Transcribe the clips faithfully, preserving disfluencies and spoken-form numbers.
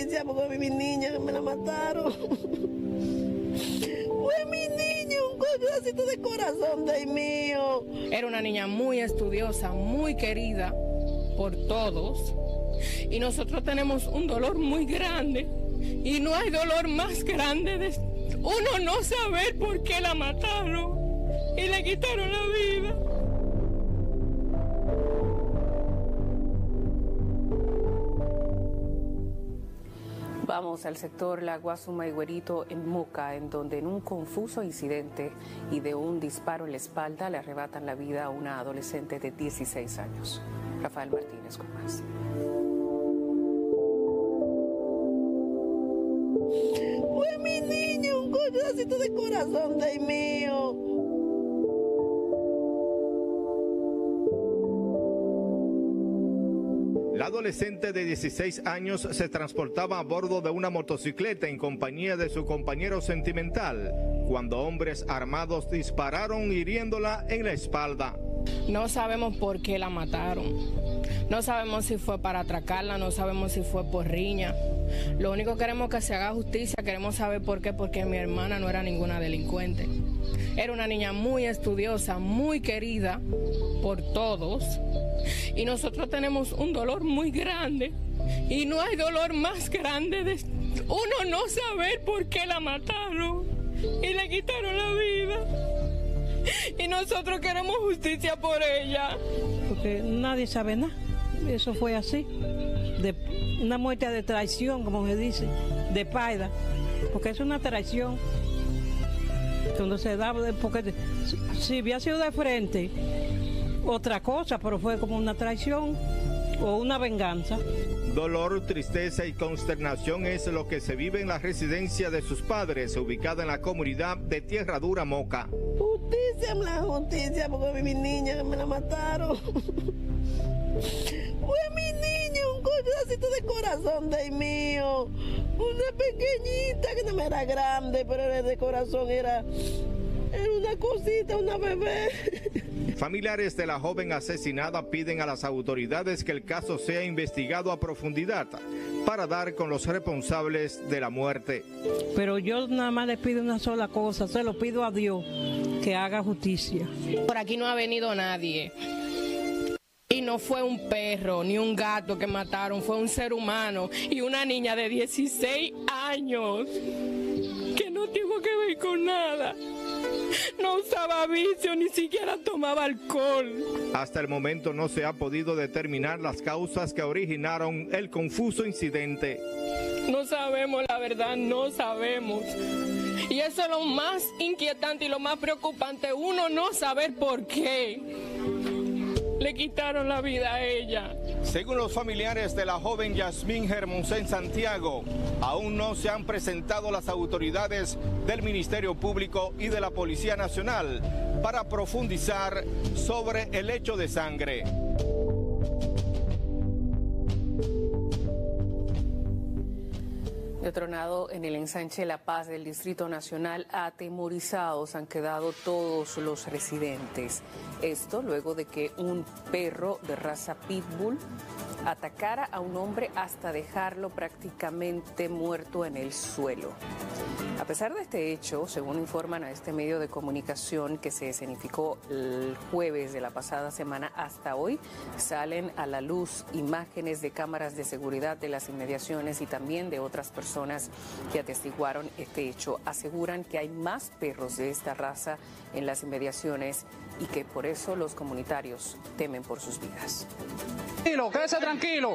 justicia porque mi niña que me la mataron. Fue mi niña, un pedacito de corazón de mío. Era una niña muy estudiosa, muy querida por todos. Y nosotros tenemos un dolor muy grande. Y no hay dolor más grande de uno no saber por qué la mataron y le quitaron la vida. Vamos al sector La Guasuma y Güerito en Moca, en donde en un confuso incidente y de un disparo en la espalda le arrebatan la vida a una adolescente de dieciséis años. Rafael Martínez con más. Fue mi niño, un pedacito de corazón de mío. La adolescente de dieciséis años se transportaba a bordo de una motocicleta en compañía de su compañero sentimental, cuando hombres armados dispararon hiriéndola en la espalda. No sabemos por qué la mataron. No sabemos si fue para atracarla, no sabemos si fue por riña. Lo único que queremos es que se haga justicia, queremos saber por qué, porque mi hermana no era ninguna delincuente. Era una niña muy estudiosa, muy querida por todos. Y nosotros tenemos un dolor muy grande. Y no hay dolor más grande de uno no saber por qué la mataron y le quitaron la vida. Y nosotros queremos justicia por ella. Porque nadie sabe nada. Eso fue así. De una muerte de traición, como se dice, de paida. Porque es una traición. Cuando se da, porque si había sido de frente, otra cosa, pero fue como una traición o una venganza. Dolor, tristeza y consternación es lo que se vive en la residencia de sus padres, ubicada en la comunidad de Tierra Dura, Moca. Justicia, la justicia, porque mi niña que me la mataron. Fue mi niña, un pedacito de corazón de mío. Una pequeñita que no me era grande, pero era de corazón, era, era una cosita, una bebé. Familiares de la joven asesinada piden a las autoridades que el caso sea investigado a profundidad para dar con los responsables de la muerte. Pero yo nada más le pido una sola cosa, se lo pido a Dios, que haga justicia. Por aquí no ha venido nadie. Y no fue un perro ni un gato que mataron, fue un ser humano y una niña de dieciséis años que no tuvo que ver con nada. No usaba vicio, ni siquiera tomaba alcohol. Hasta el momento no se ha podido determinar las causas que originaron el confuso incidente. No sabemos la verdad, no sabemos. Y eso es lo más inquietante y lo más preocupante, uno no saber por qué le quitaron la vida a ella. Según los familiares de la joven Yasmín Hermosén Santiago, aún no se han presentado las autoridades del Ministerio Público y de la Policía Nacional para profundizar sobre el hecho de sangre. Detronado en el ensanche La Paz del Distrito Nacional, atemorizados han quedado todos los residentes. Esto luego de que un perro de raza pitbull atacara a un hombre hasta dejarlo prácticamente muerto en el suelo. A pesar de este hecho, según informan a este medio de comunicación que se escenificó el jueves de la pasada semana, hasta hoy salen a la luz imágenes de cámaras de seguridad de las inmediaciones y también de otras personas que atestiguaron este hecho. Aseguran que hay más perros de esta raza en las inmediaciones y que por eso los comunitarios temen por sus vidas. Tranquilo, quédese tranquilo.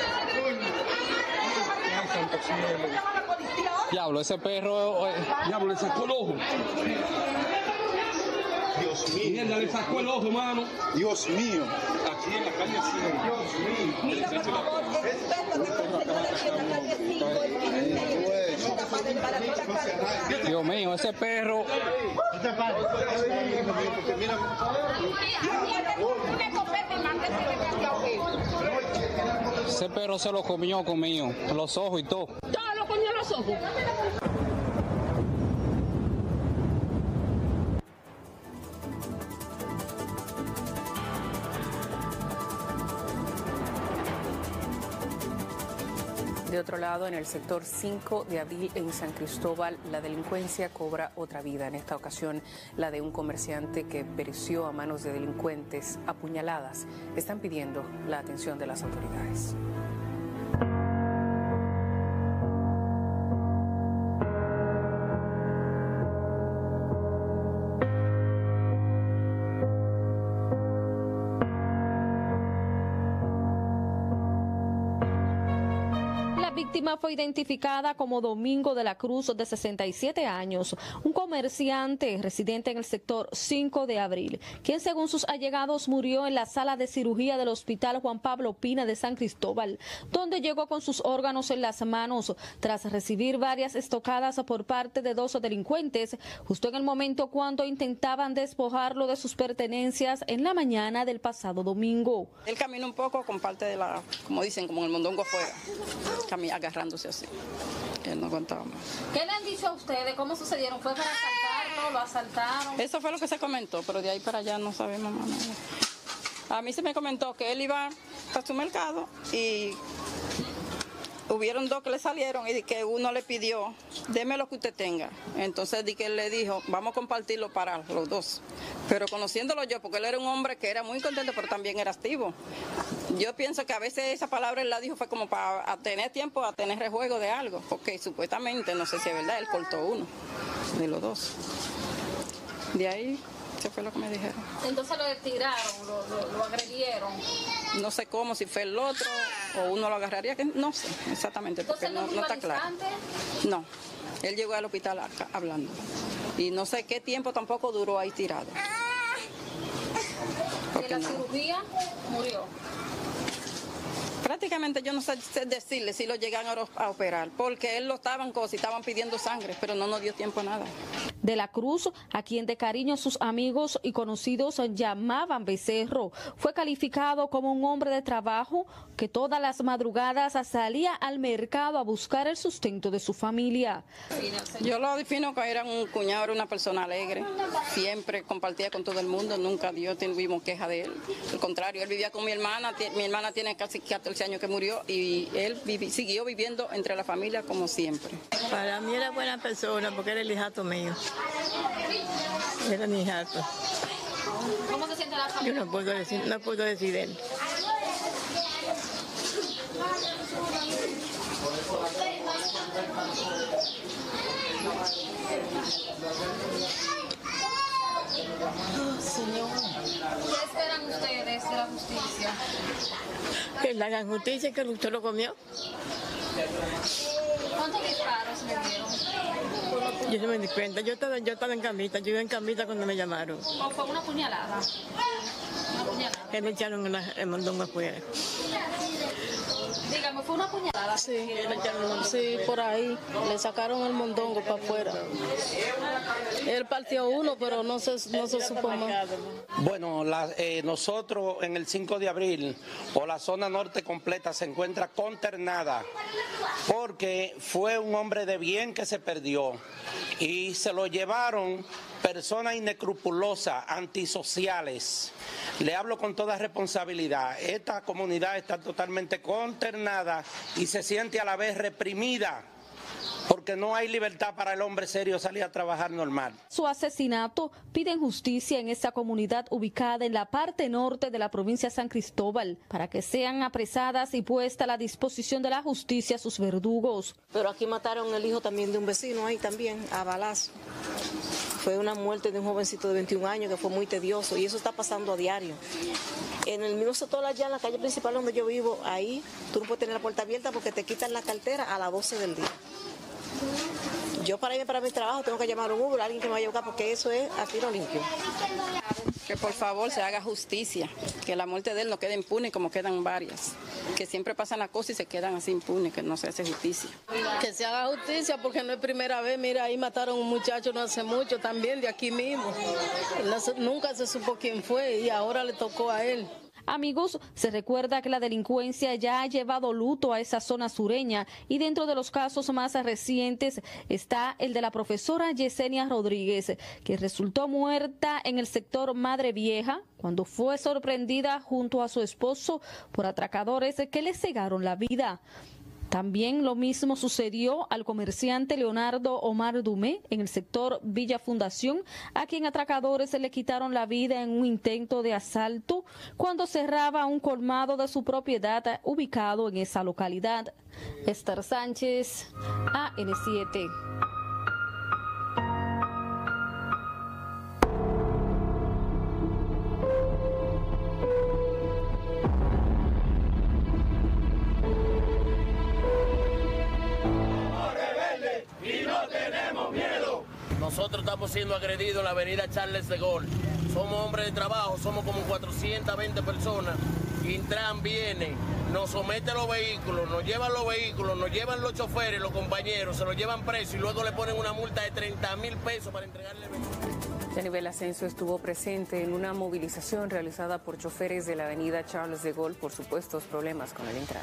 Diablo, ese perro... Eh... Diablo, le sacó el ojo. Dios mío. Mierda, le sacó el ojo, mano. Dios mío. Aquí en la calle cinco. Dios mío. Mira, por favor, Dios mío, ese perro... Ese perro se lo comió conmigo, los ojos y todo. Todo lo comió los ojos. De otro lado, en el sector cinco de abril en San Cristóbal, la delincuencia cobra otra vida. En esta ocasión, la de un comerciante que pereció a manos de delincuentes a puñaladas. Están pidiendo la atención de las autoridades. La víctima fue identificada como Domingo de la Cruz, de sesenta y siete años, un comerciante residente en el sector cinco de abril, quien según sus allegados murió en la sala de cirugía del Hospital Juan Pablo Pina de San Cristóbal, donde llegó con sus órganos en las manos tras recibir varias estocadas por parte de dos delincuentes, justo en el momento cuando intentaban despojarlo de sus pertenencias en la mañana del pasado domingo. Él caminó un poco con parte de la, como dicen, como el mondongo afuera, agarrándose así. Él no aguantaba más. ¿Qué le han dicho a ustedes? ¿Cómo sucedieron? ¿Fue para asaltarlo? ¿Lo asaltaron? Eso fue lo que se comentó, pero de ahí para allá no sabemos más nada. A mí se me comentó que él iba para su mercado y hubieron dos que le salieron y que uno le pidió, deme lo que usted tenga. Entonces di que él le dijo, vamos a compartirlo para los dos. Pero conociéndolo yo, porque él era un hombre que era muy contento, pero también era activo. Yo pienso que a veces esa palabra él la dijo fue como para tener tiempo, a tener rejuego de algo, porque supuestamente, no sé si es verdad, él cortó uno de los dos. De ahí, eso fue lo que me dijeron. Entonces lo tiraron, lo, lo, lo agredieron. No sé cómo, si fue el otro o uno lo agarraría, que no sé exactamente, porque no, no está claro. No, él llegó al hospital acá, hablando. Y no sé qué tiempo tampoco duró ahí tirado. ¿Y la no. cirugía murió? Prácticamente yo no sé decirle si lo llegan a operar, porque él lo estaban cosas y estaban pidiendo sangre, pero no nos dio tiempo a nada. De la Cruz, a quien de cariño sus amigos y conocidos llamaban Becerro, fue calificado como un hombre de trabajo que todas las madrugadas salía al mercado a buscar el sustento de su familia. Yo lo defino que era un cuñado, era una persona alegre, siempre compartía con todo el mundo, nunca dio, tuvimos queja de él. Al contrario, él vivía con mi hermana, mi hermana tiene casi catorce años que murió y él vivi, siguió viviendo entre la familia como siempre. Para mí era buena persona porque era el hijato mío. Era mi hijato. ¿Cómo se siente la familia? Yo no puedo decir, no puedo decir de él. Oh, Señor. ¿Qué esperan ustedes de la justicia? Que le hagan justicia, que usted lo comió. ¿Cuántos disparos le dieron? Yo no me di cuenta, yo estaba, yo estaba en camita, yo iba en camita cuando me llamaron. ¿O fue una puñalada? Una puñalada. Que me echaron en el mondongo afuera. Dígame, ¿fue una puñalada? Sí, sí, por ahí. Le sacaron el mondongo para afuera. Él partió uno, pero no se, no se supo más. Bueno, la, eh, nosotros en el cinco de abril, o la zona norte completa, se encuentra consternada porque fue un hombre de bien que se perdió y se lo llevaron personas inescrupulosas, antisociales. Le hablo con toda responsabilidad. Esta comunidad está totalmente consternada y se siente a la vez reprimida porque no hay libertad para el hombre serio salir a trabajar normal. Su asesinato piden justicia en esta comunidad ubicada en la parte norte de la provincia de San Cristóbal para que sean apresadas y puesta a la disposición de la justicia sus verdugos. Pero aquí mataron el hijo también de un vecino ahí también, a balazo. Fue una muerte de un jovencito de veintiún años que fue muy tedioso y eso está pasando a diario. En el mismo sector allá en la calle principal donde yo vivo, ahí tú no puedes tener la puerta abierta porque te quitan la cartera a las doce del día. Yo para irme para mi trabajo tengo que llamar a un Uber, a alguien que me vaya a buscar porque eso es a tiro limpio. Que por favor se haga justicia, que la muerte de él no quede impune como quedan varias, que siempre pasan las cosas y se quedan así impunes, que no se hace justicia. Que se haga justicia porque no es primera vez, mira, ahí mataron a un muchacho no hace mucho también de aquí mismo. No, nunca se supo quién fue y ahora le tocó a él. Amigos, se recuerda que la delincuencia ya ha llevado luto a esa zona sureña y dentro de los casos más recientes está el de la profesora Yesenia Rodríguez, que resultó muerta en el sector Madre Vieja cuando fue sorprendida junto a su esposo por atracadores que le cegaron la vida. También lo mismo sucedió al comerciante Leonardo Omar Dumé en el sector Villa Fundación, a quien atracadores se le quitaron la vida en un intento de asalto cuando cerraba un colmado de su propiedad ubicado en esa localidad. Esther Sánchez, A N siete. Nosotros estamos siendo agredidos en la avenida Charles de Gaulle. Somos hombres de trabajo, somos como cuatrocientas veinte personas. Intran viene, nos somete a los vehículos, nos llevan los vehículos, nos llevan los choferes, los compañeros, se los llevan presos y luego le ponen una multa de treinta mil pesos para entregarle el vehículo. Yanivel Asensio estuvo presente en una movilización realizada por choferes de la avenida Charles de Gaulle por supuestos problemas con el Intran.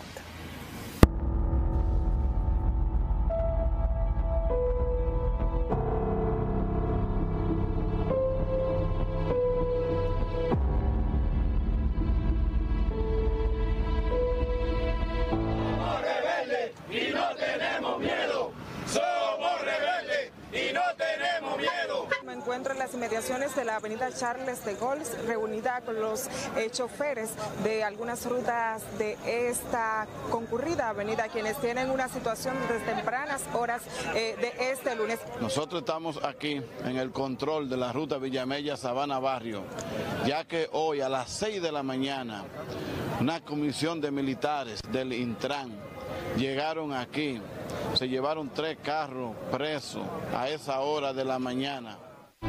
En las inmediaciones de la avenida Charles de Gaulle, reunida con los eh, choferes de algunas rutas de esta concurrida avenida, quienes tienen una situación desde tempranas horas eh, de este lunes. Nosotros estamos aquí en el control de la ruta Villamella Sabana Barrio, ya que hoy a las seis de la mañana una comisión de militares del Intran llegaron aquí, se llevaron tres carros presos a esa hora de la mañana.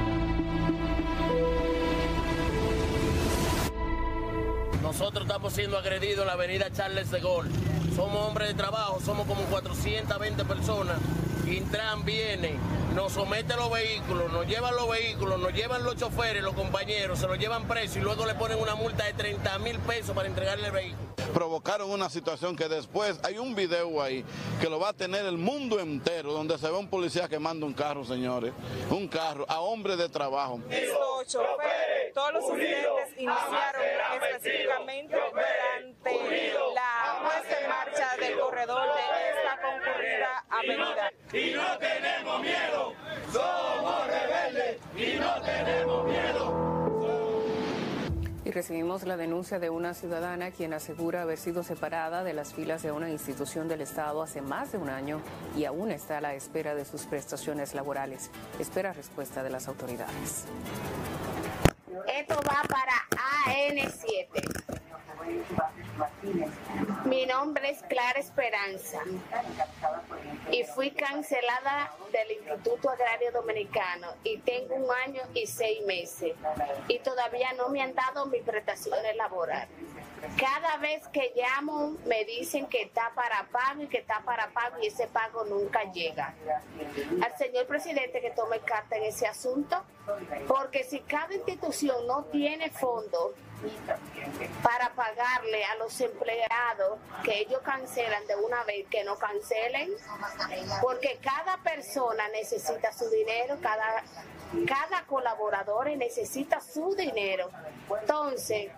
Nosotros estamos siendo agredidos en la avenida Charles de Gaulle. Somos hombres de trabajo, somos como cuatrocientas veinte personas. Intran viene, nos somete a los vehículos, nos llevan los vehículos, nos llevan los choferes, los compañeros, se los llevan presos y luego le ponen una multa de treinta mil pesos para entregarle el vehículo. Provocaron una situación que después hay un video ahí que lo va a tener el mundo entero, donde se ve un policía que manda un carro, señores, un carro a hombres de trabajo. Estos choferes, todos los incidentes iniciaron específicamente durante la puesta en marcha del corredor de esta concurrida avenida. Y no tenemos miedo, somos rebeldes y no tenemos miedo. Y recibimos la denuncia de una ciudadana quien asegura haber sido separada de las filas de una institución del Estado hace más de un año y aún está a la espera de sus prestaciones laborales. Espera respuesta de las autoridades. Esto va para A N siete. Mi nombre es Clara Esperanza y fui cancelada del Instituto Agrario Dominicano y tengo un año y seis meses y todavía no me han dado mis prestaciones laborales. Cada vez que llamo me dicen que está para pago y que está para pago y ese pago nunca llega. Al señor presidente que tome carta en ese asunto, porque si cada institución no tiene fondos para pagarle a los empleados que ellos cancelan de una vez, que no cancelen, porque cada persona necesita su dinero, cada, cada colaborador necesita su dinero. Entonces,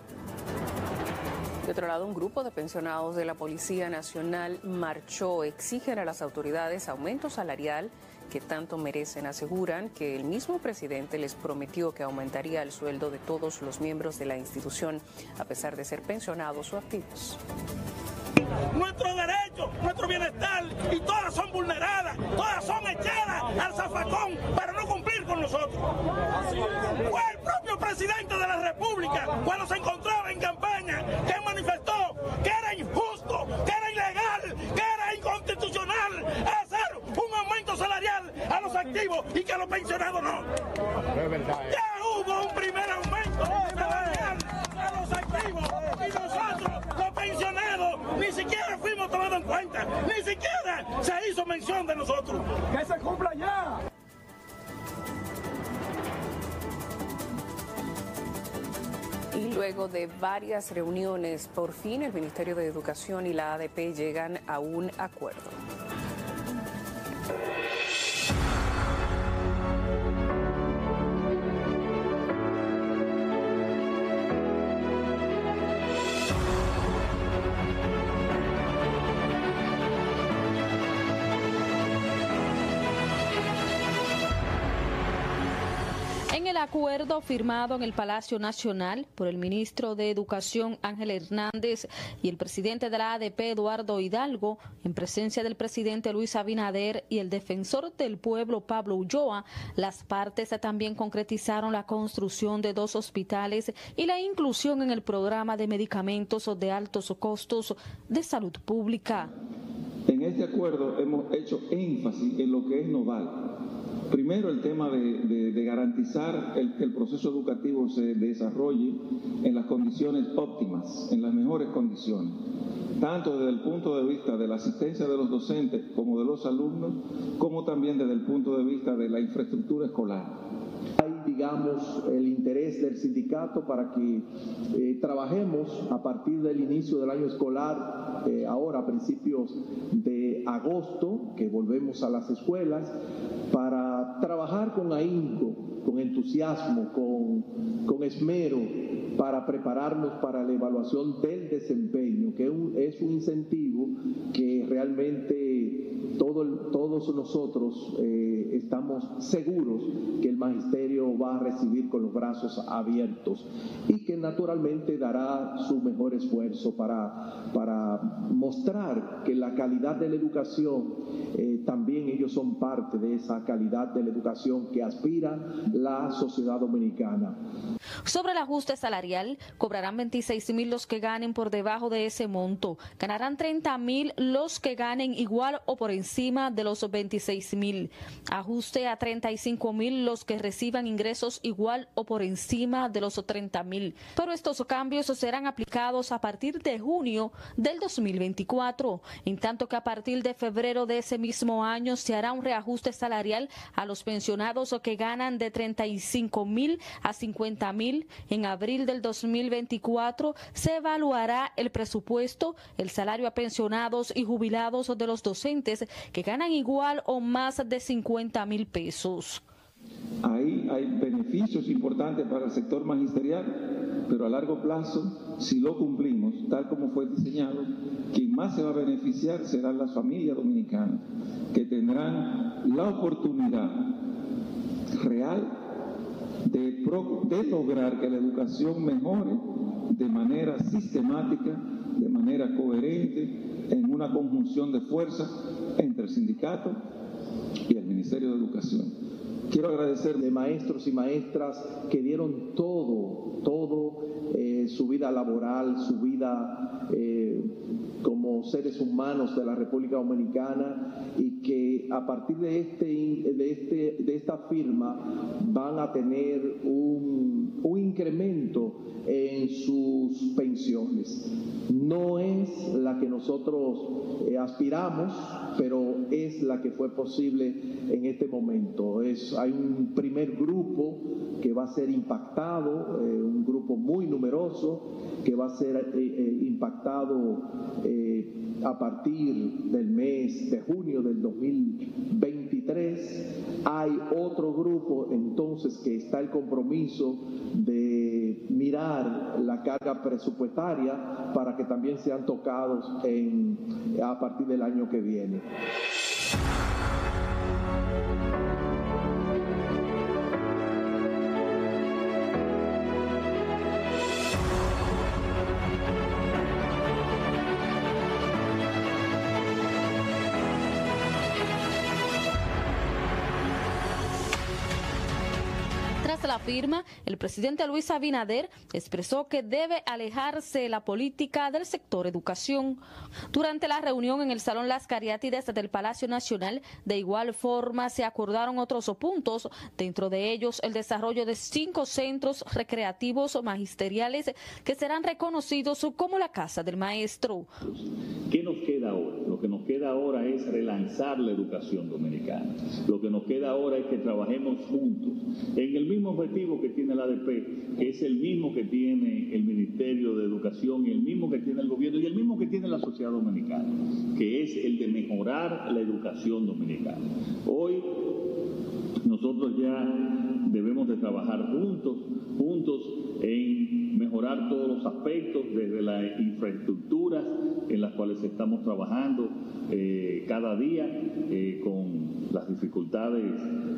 de otro lado, un grupo de pensionados de la Policía Nacional marchó, exigen a las autoridades aumento salarial que tanto merecen. Aseguran que el mismo presidente les prometió que aumentaría el sueldo de todos los miembros de la institución, a pesar de ser pensionados o activos. Nuestros derechos, nuestro bienestar, y todas son vulneradas, todas son echadas al zafacón para no cumplir con nosotros. Fue el propio presidente de la República, cuando se encontraba en campaña, que manifestó que era injusto, que era ilegal, que era inconstitucional hacer un aumento salarial a los activos y que a los pensionados no. Ya hubo un primer aumento salarial a los activos y nosotros, los pensionados, ni siquiera fuimos tomados en cuenta, ni siquiera se hizo mención de nosotros. ¡Que se cumpla ya! Y luego de varias reuniones, por fin el Ministerio de Educación y la A D P llegan a un acuerdo. En el acuerdo firmado en el Palacio Nacional por el ministro de Educación Ángel Hernández y el presidente de la A D P Eduardo Hidalgo, en presencia del presidente Luis Abinader y el defensor del pueblo Pablo Ulloa, las partes también concretizaron la construcción de dos hospitales y la inclusión en el programa de medicamentos de altos costos de salud pública. En este acuerdo hemos hecho énfasis en lo que es nodal. Primero, el tema de, de, de garantizar el, que el proceso educativo se desarrolle en las condiciones óptimas, en las mejores condiciones, tanto desde el punto de vista de la asistencia de los docentes como de los alumnos, como también desde el punto de vista de la infraestructura escolar. Hay, digamos, el interés del sindicato para que eh, trabajemos a partir del inicio del año escolar, eh, ahora a principios de agosto, que volvemos a las escuelas, para trabajar con ahínco, con entusiasmo, con, con esmero, para prepararnos para la evaluación del desempeño, que un, es un incentivo que realmente todo, todos nosotros eh, estamos seguros que el magisterio va a recibir con los brazos abiertos y que naturalmente dará su mejor esfuerzo para, para mostrar que la calidad de la educación, eh, también ellos son parte de esa calidad de la educación que aspira la sociedad dominicana. Sobre el ajuste salarial, cobrarán veintiséis mil los que ganen por debajo de ese monto. Ganarán treinta mil los que ganen igual o por encima de los veintiséis mil. Ajuste a treinta y cinco mil los que reciban ingresos igual o por encima de los treinta mil. Pero estos cambios serán aplicados a partir de junio del dos mil veinticuatro, en tanto que a partir de febrero de ese mismo año se hará un reajuste salarial a los pensionados que ganan de treinta y cinco mil a cincuenta mil. En abril del dos mil veinticuatro se evaluará el presupuesto, el salario a pensionados y jubilados de los docentes que ganan igual o más de cincuenta mil pesos. Ahí hay beneficios importantes para el sector magisterial, pero a largo plazo, si lo cumplimos tal como fue diseñado, quien más se va a beneficiar serán las familias dominicanas, que tendrán la oportunidad real de, pro, de lograr que la educación mejore de manera sistemática, de manera coherente, en una conjunción de fuerzas entre el sindicato y el Ministerio de Educación. Quiero agradecer de maestros y maestras que dieron todo, todo, eh, su vida laboral, su vida eh, como seres humanos de la República Dominicana, y que a partir de, este, de, este, de esta firma van a tener un, un incremento en sus pensiones. No es la que nosotros eh, aspiramos, pero es la que fue posible en este momento. Es, hay un primer grupo que va a ser impactado, eh, un grupo muy numeroso que va a ser eh, eh, impactado eh, a partir del mes de junio del dos mil veintitrés. Hay otro grupo entonces que está el compromiso de mirar la carga presupuestaria para que también sean tocados en, a partir del año que viene. La firma, el presidente Luis Abinader expresó que debe alejarse la política del sector educación. Durante la reunión en el Salón Las Cariátides del Palacio Nacional, de igual forma se acordaron otros puntos, dentro de ellos el desarrollo de cinco centros recreativos magisteriales que serán reconocidos como la Casa del Maestro. ¿Qué nos queda ahora? Lo que nos queda ahora es relanzar la educación dominicana. Lo que nos queda ahora es que trabajemos juntos en el mismo objetivo que tiene la A D P, que es el mismo que tiene el Ministerio de Educación y el mismo que tiene el gobierno y el mismo que tiene la sociedad dominicana, que es el de mejorar la educación dominicana. Hoy nosotros ya debemos de trabajar juntos, juntos en mejorar todos los aspectos, desde las infraestructuras en las cuales estamos trabajando eh, cada día, eh, con las dificultades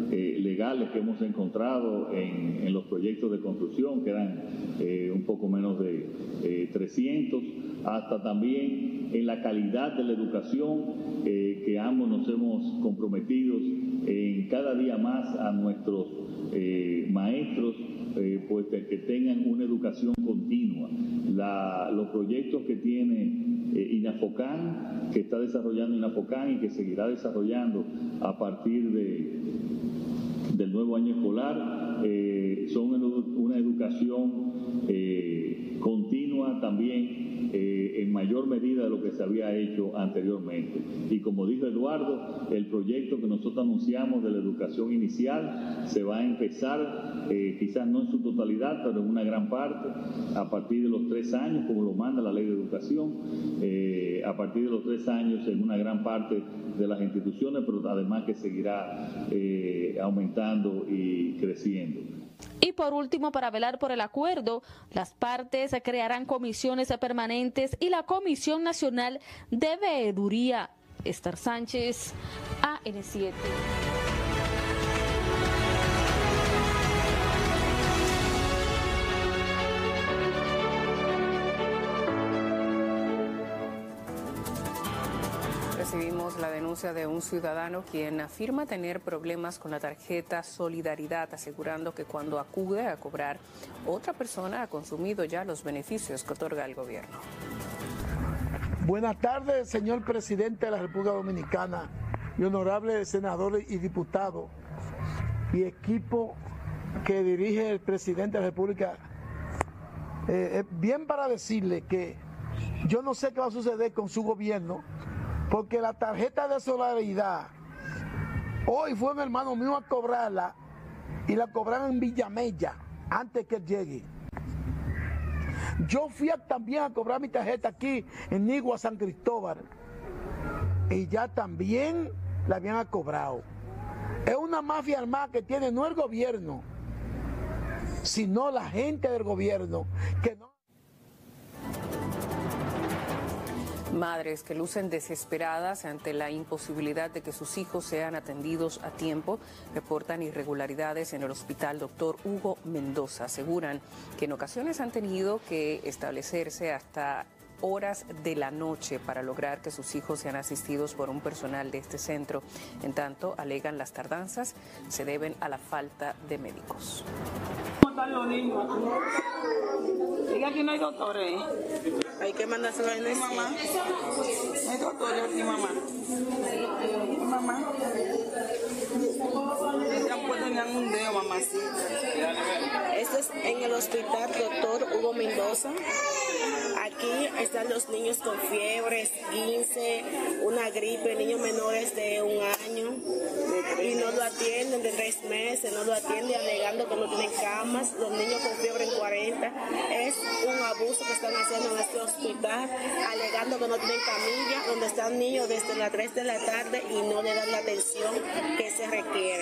eh, legales que hemos encontrado en, en los proyectos de construcción, que eran eh, un poco menos de eh, trescientos, hasta también en la calidad de la educación, eh, que ambos nos hemos comprometido en cada día más a nuestros eh, maestros, eh, pues que, que tengan una educación continua. La, los proyectos que tiene eh, INAFOCAN, que está desarrollando INAFOCAN y que seguirá desarrollando a partir de, del nuevo año escolar, eh, son una educación eh, continua también, Eh, en mayor medida de lo que se había hecho anteriormente. Y como dijo Eduardo, el proyecto que nosotros anunciamos de la educación inicial se va a empezar, eh, quizás no en su totalidad, pero en una gran parte, a partir de los tres años, como lo manda la Ley de Educación, eh, a partir de los tres años en una gran parte de las instituciones, pero además que seguirá eh, aumentando y creciendo. Y por último, para velar por el acuerdo, las partes crearán comisiones permanentes y la Comisión Nacional de Veeduría. Esther Sánchez, A N siete. Recibimos la denuncia de un ciudadano quien afirma tener problemas con la tarjeta Solidaridad, asegurando que cuando acude a cobrar, otra persona ha consumido ya los beneficios que otorga el gobierno. Buenas tardes, señor presidente de la República Dominicana y honorables senadores y diputados y equipo que dirige el presidente de la República. Eh, bien para decirle que yo no sé qué va a suceder con su gobierno, porque la tarjeta de solidaridad, hoy fue un hermano mío a cobrarla y la cobraron en Villamella antes que él llegue. Yo fui a, también a cobrar mi tarjeta aquí en Nigua, San Cristóbal, y ya también la habían cobrado. Es una mafia armada que tiene no el gobierno, sino la gente del gobierno, que no... Madres que lucen desesperadas ante la imposibilidad de que sus hijos sean atendidos a tiempo reportan irregularidades en el hospital Doctor Hugo Mendoza. Aseguran que en ocasiones han tenido que establecerse hasta horas de la noche para lograr que sus hijos sean asistidos por un personal de este centro. En tanto, alegan las tardanzas se deben a la falta de médicos. ¿Cómo están los niños? Diga que no hay doctores. Hay que mandárselo a Inés. Mamá. No hay doctores aquí, mamá. Mamá. Ya pueden un dedo, mamacita. Esto es en el hospital Doctor Hugo Mendoza. Aquí están los niños con fiebres, quince, una gripe, niños menores de un año y no lo atienden, de tres meses, no lo atienden alegando que no tienen camas, los niños con fiebre en cuarenta. Es un abuso que están haciendo en este hospital, alegando que no tienen camilla, donde están niños desde las tres de la tarde y no le dan la atención que se requiere.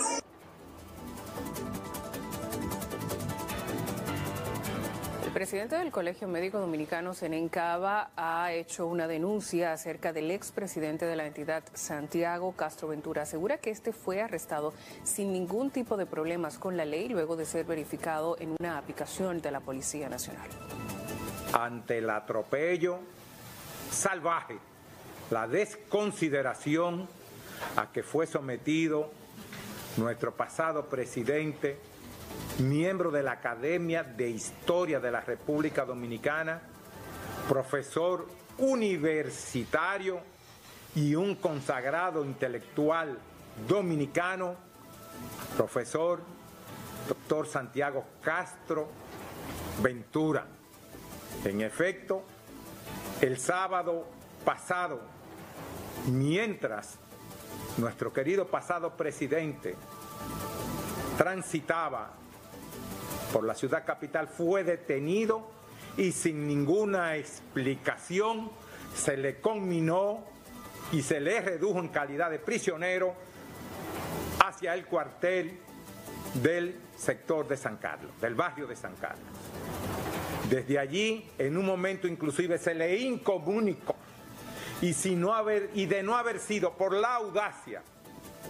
El presidente del Colegio Médico Dominicano, Zenén Cava, ha hecho una denuncia acerca del expresidente de la entidad, Santiago Castro Ventura. Asegura que este fue arrestado sin ningún tipo de problemas con la ley luego de ser verificado en una aplicación de la Policía Nacional. Ante el atropello salvaje, la desconsideración a que fue sometido nuestro pasado presidente, miembro de la Academia de Historia de la República Dominicana, profesor universitario y un consagrado intelectual dominicano, profesor doctor Santiago Castro Ventura. En efecto, el sábado pasado, mientras nuestro querido pasado presidente transitaba por la ciudad capital, fue detenido y sin ninguna explicación se le conminó y se le redujo en calidad de prisionero hacia el cuartel del sector de San Carlos, del barrio de San Carlos. Desde allí, en un momento inclusive se le incomunicó y, si no haber, y de no haber sido por la audacia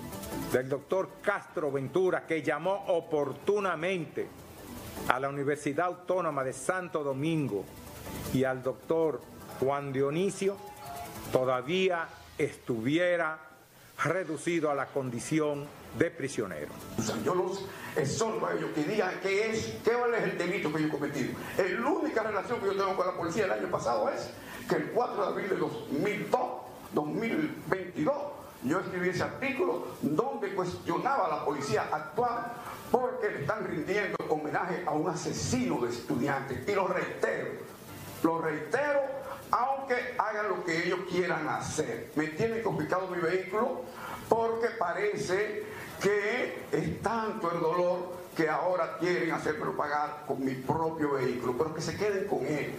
del doctor Castro Ventura, que llamó oportunamente a la Universidad Autónoma de Santo Domingo, y al doctor Juan Dionisio, todavía estuviera reducido a la condición de prisionero. Yo los exhorto a ellos que digan qué es, qué es el delito que yo he cometido. La única relación que yo tengo con la policía el año pasado es que el cuatro de abril de dos mil veintidós yo escribí ese artículo donde cuestionaba a la policía actual porque le están rindiendo homenaje a un asesino de estudiantes. Y lo reitero, lo reitero, aunque hagan lo que ellos quieran hacer. Me tienen confiscado mi vehículo porque parece que es tanto el dolor que ahora quieren hacerme pagar con mi propio vehículo, pero que se queden con él.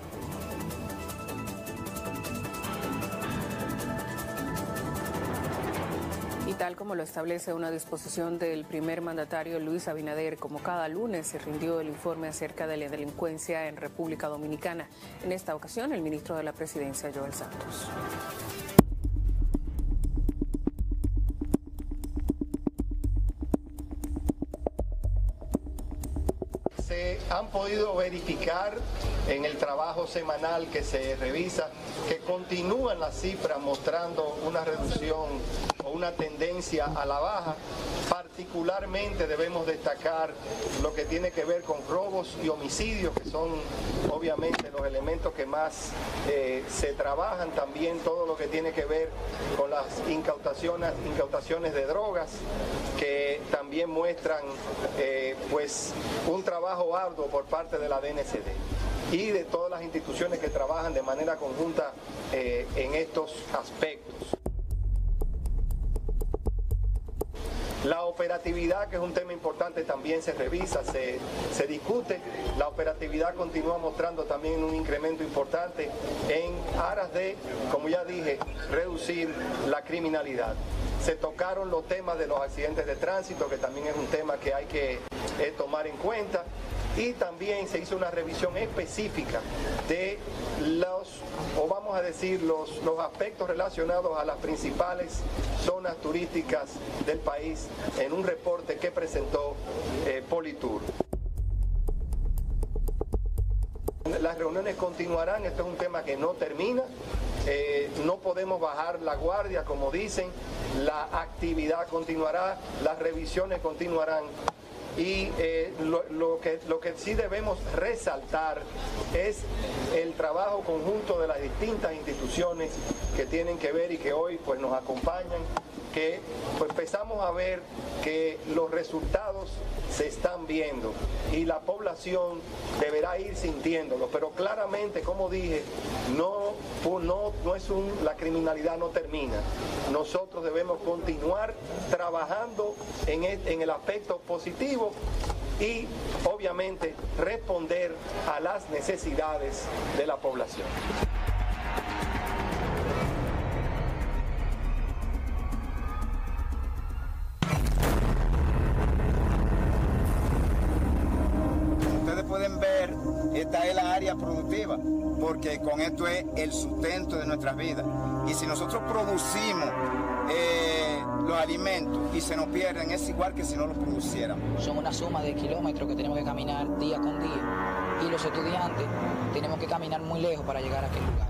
Y tal como lo establece una disposición del primer mandatario Luis Abinader, como cada lunes se rindió el informe acerca de la delincuencia en República Dominicana. En esta ocasión, el ministro de la Presidencia, Joel Santos. Se han podido verificar en el trabajo semanal que se revisa que continúan las cifras mostrando una reducción o una tendencia a la baja. Particularmente debemos destacar lo que tiene que ver con robos y homicidios, que son obviamente los elementos que más eh, se trabajan. También todo lo que tiene que ver con las incautaciones, incautaciones de drogas, que también muestran eh, pues un trabajo arduo por parte de la D N C D y de todas las instituciones que trabajan de manera conjunta eh, en estos aspectos. La operatividad, que es un tema importante, también se revisa, se, se discute. La operatividad continúa mostrando también un incremento importante en aras de, como ya dije, reducir la criminalidad. Se tocaron los temas de los accidentes de tránsito, que también es un tema que hay que eh, tomar en cuenta. Y también se hizo una revisión específica de los, o vamos a decir, los, los aspectos relacionados a las principales zonas turísticas del país en un reporte que presentó eh, Politur. Las reuniones continuarán, esto es un tema que no termina, eh, no podemos bajar la guardia, como dicen, la actividad continuará, las revisiones continuarán. Y eh, lo, lo, que, lo que sí debemos resaltar es el trabajo conjunto de las distintas instituciones que tienen que ver y que hoy pues, nos acompañan, que pues, empezamos a ver que los resultados se están viendo y la población deberá ir sintiéndolo, pero claramente, como dije, no, no, no es un, la criminalidad no termina. Nosotros debemos continuar trabajando en el, en el aspecto positivo y obviamente responder a las necesidades de la población. Pueden ver, esta es la área productiva, porque con esto es el sustento de nuestras vidas. Y si nosotros producimos eh, los alimentos y se nos pierden, es igual que si no los produciéramos. Son una suma de kilómetros que tenemos que caminar día con día, y los estudiantes tenemos que caminar muy lejos para llegar a aquel lugar.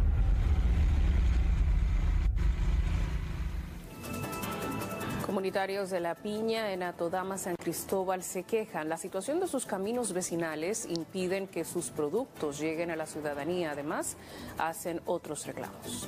Comunitarios de La Piña en Atodama, San Cristóbal, se quejan. La situación de sus caminos vecinales impiden que sus productos lleguen a la ciudadanía. Además, hacen otros reclamos.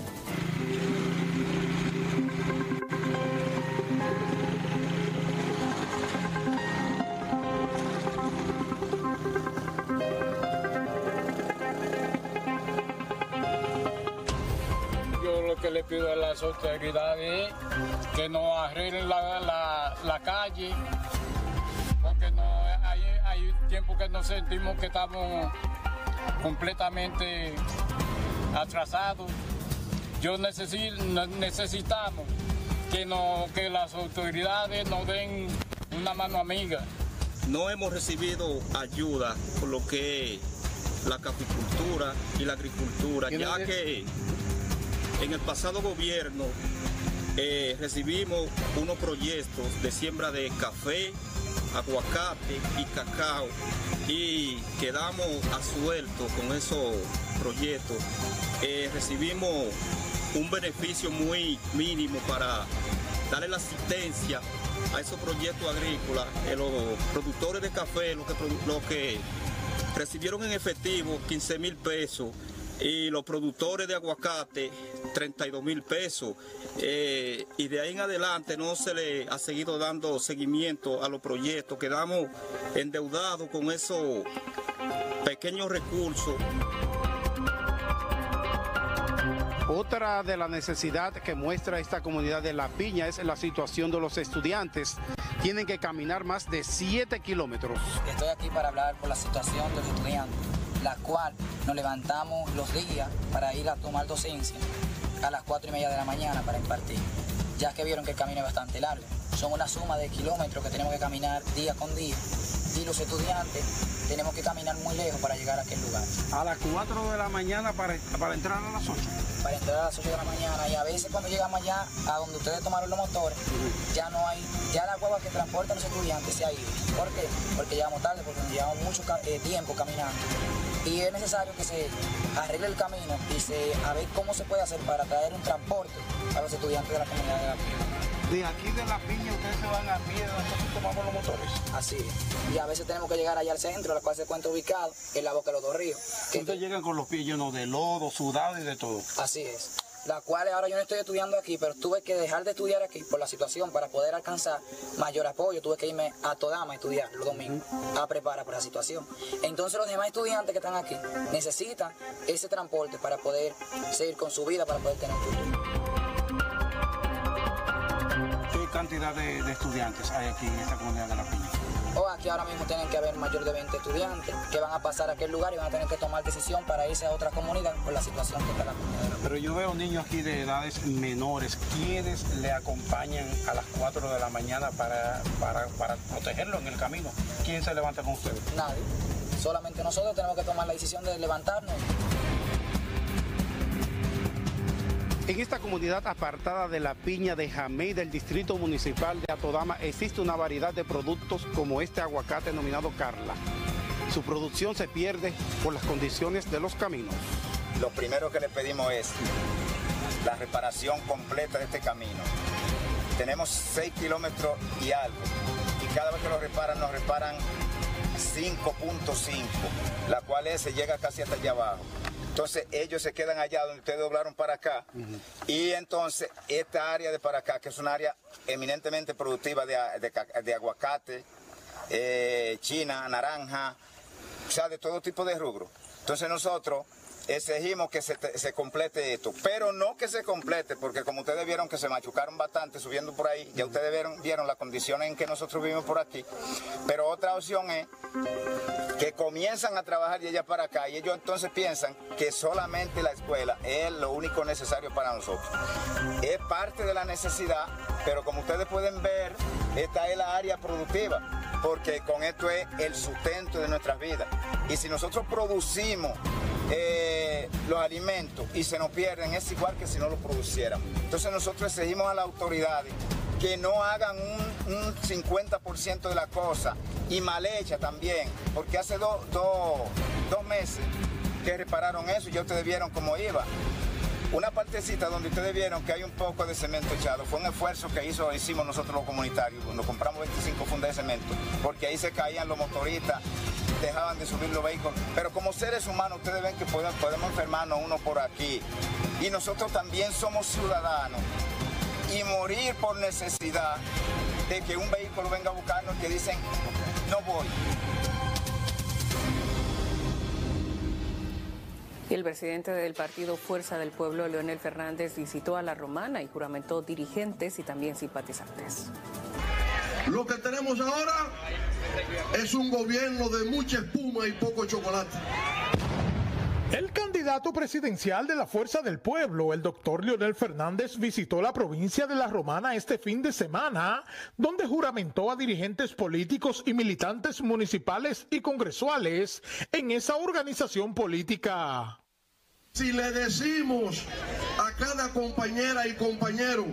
Yo lo que le pido a las autoridades es que nos arreglen la, la, la calle, porque no, hay, hay tiempo que nos sentimos que estamos completamente atrasados. Yo necesito, necesitamos que, no, que las autoridades nos den una mano amiga. No hemos recibido ayuda por lo que es la caficultura y la agricultura, ya que en el pasado gobierno eh, recibimos unos proyectos de siembra de café, aguacate y cacao y quedamos asueltos con esos proyectos. Eh, recibimos un beneficio muy mínimo para darle la asistencia a esos proyectos agrícolas. Eh, los productores de café, lo que, lo que recibieron en efectivo quince mil pesos y los productores de aguacate treinta y dos mil pesos. Eh, y de ahí en adelante no se le ha seguido dando seguimiento a los proyectos. Quedamos endeudados con esos pequeños recursos. Otra de las necesidades que muestra esta comunidad de La Piña es la situación de los estudiantes. Tienen que caminar más de siete kilómetros. Estoy aquí para hablar por la situación de los estudiantes, la cual nos levantamos los días para ir a tomar docencia a las cuatro y media de la mañana para impartir, ya que vieron que el camino es bastante largo. Son una suma de kilómetros que tenemos que caminar día con día y los estudiantes tenemos que caminar muy lejos para llegar a aquel lugar. A las cuatro de la mañana para, para entrar a las ocho. Para entrar a las ocho de la mañana, y a veces cuando llegamos allá a donde ustedes tomaron los motores, uh-huh. ya no hay, ya la guagua que transporta a los estudiantes se ha ido. ¿Por qué? Porque llegamos tarde, porque nos llevamos mucho eh, tiempo caminando. Y es necesario que se arregle el camino y se a ver cómo se puede hacer para traer un transporte a los estudiantes de la comunidad de La Piña. De aquí de La Piña ustedes se van a pie, nosotros tomamos los motores. Así es. Y a veces tenemos que llegar allá al centro, la cual se encuentra ubicado en la boca de los dos ríos. Que ustedes llegan con los pies llenos de lodo, sudado y de todo. Así es. La cual ahora yo no estoy estudiando aquí, pero tuve que dejar de estudiar aquí por la situación para poder alcanzar mayor apoyo. Tuve que irme a Todama a estudiar los domingos, a preparar por la situación. Entonces los demás estudiantes que están aquí necesitan ese transporte para poder seguir con su vida, para poder tener un futuro. ¿Qué cantidad de, de estudiantes hay aquí en esta comunidad de La Piña? O aquí ahora mismo tienen que haber mayor de veinte estudiantes que van a pasar a aquel lugar y van a tener que tomar decisión para irse a otra comunidad por la situación que está la comunidad. Pero yo veo niños aquí de edades menores. ¿Quiénes le acompañan a las cuatro de la mañana para, para, para protegerlo en el camino? ¿Quién se levanta con ustedes? Nadie. Solamente nosotros tenemos que tomar la decisión de levantarnos. En esta comunidad apartada de La Piña de Jamey del distrito municipal de Atodama existe una variedad de productos como este aguacate denominado Carla. Su producción se pierde por las condiciones de los caminos. Lo primero que le pedimos es la reparación completa de este camino. Tenemos seis kilómetros y algo, y cada vez que lo reparan, nos reparan cinco punto cinco, la cual es, se llega casi hasta allá abajo. Entonces ellos se quedan allá donde ustedes doblaron para acá, uh-huh. y entonces esta área de para acá, que es una área eminentemente productiva de, de, de aguacate, eh, china, naranja, o sea, de todo tipo de rubro. Entonces nosotros exigimos que se, se complete esto, pero no que se complete, porque como ustedes vieron que se machucaron bastante subiendo por ahí, ya ustedes vieron, vieron las condiciones en que nosotros vivimos por aquí, pero otra opción es que comienzan a trabajar de allá para acá y ellos entonces piensan que solamente la escuela es lo único necesario para nosotros. Es parte de la necesidad, pero como ustedes pueden ver, esta es la área productiva, porque con esto es el sustento de nuestras vidas. Y si nosotros producimos eh, los alimentos y se nos pierden, es igual que si no los produciéramos. Entonces nosotros exigimos a las autoridades que no hagan un, un cincuenta por ciento de la cosa y mal hecha también, porque hace dos do, do meses que repararon eso y ya ustedes vieron cómo iba. Una partecita donde ustedes vieron que hay un poco de cemento echado, fue un esfuerzo que hizo, hicimos nosotros los comunitarios, cuando compramos veinticinco fundas de cemento, porque ahí se caían los motoristas, dejaban de subir los vehículos, pero como seres humanos ustedes ven que podemos, podemos enfermarnos uno por aquí, y nosotros también somos ciudadanos, y morir por necesidad de que un vehículo venga a buscarnos que dicen, no voy. Y el presidente del partido Fuerza del Pueblo, Leonel Fernández, visitó a La Romana y juramentó dirigentes y también simpatizantes. Lo que tenemos ahora es un gobierno de mucha espuma y poco chocolate. El candidato presidencial de la Fuerza del Pueblo, el doctor Leonel Fernández, visitó la provincia de La Romana este fin de semana, donde juramentó a dirigentes políticos y militantes municipales y congresuales en esa organización política. Si le decimos a cada compañera y compañero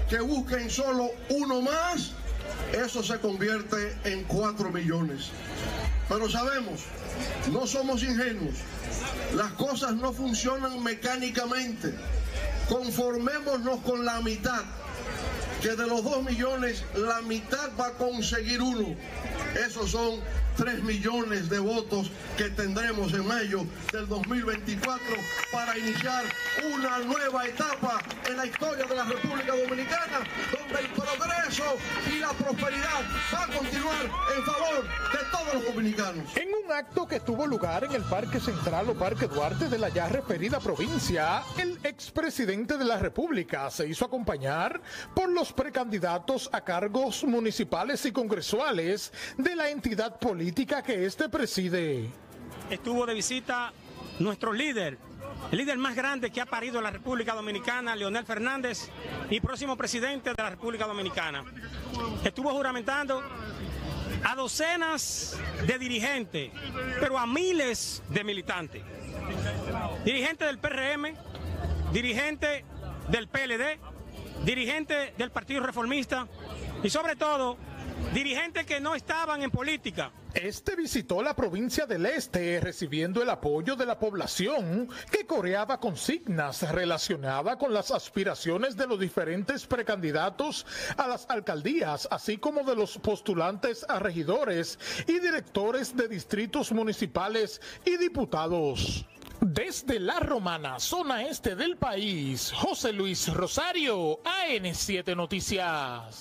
que busquen solo uno más, eso se convierte en cuatro millones. Pero sabemos, no somos ingenuos, las cosas no funcionan mecánicamente. Conformémonos con la mitad, que de los dos millones, la mitad va a conseguir uno. Esos son tres millones de votos que tendremos en mayo del dos mil veinticuatro para iniciar una nueva etapa en la historia de la República Dominicana, donde el progreso y la prosperidad va a continuar en favor de todos los dominicanos. En un acto que tuvo lugar en el Parque Central o Parque Duarte de la ya referida provincia, el expresidente de la República se hizo acompañar por los precandidatos a cargos municipales y congresuales de la entidad política que este preside. Estuvo de visita nuestro líder, el líder más grande que ha parido la República Dominicana, Leonel Fernández, y próximo presidente de la República Dominicana. Estuvo juramentando a docenas de dirigentes, pero a miles de militantes. Dirigentes del P R M, dirigentes del P L D, dirigentes del Partido Reformista y sobre todo dirigentes que no estaban en política. Este visitó la provincia del Este recibiendo el apoyo de la población que coreaba consignas relacionadas con las aspiraciones de los diferentes precandidatos a las alcaldías, así como de los postulantes a regidores y directores de distritos municipales y diputados. Desde La Romana, zona este del país, José Luis Rosario, A N siete Noticias.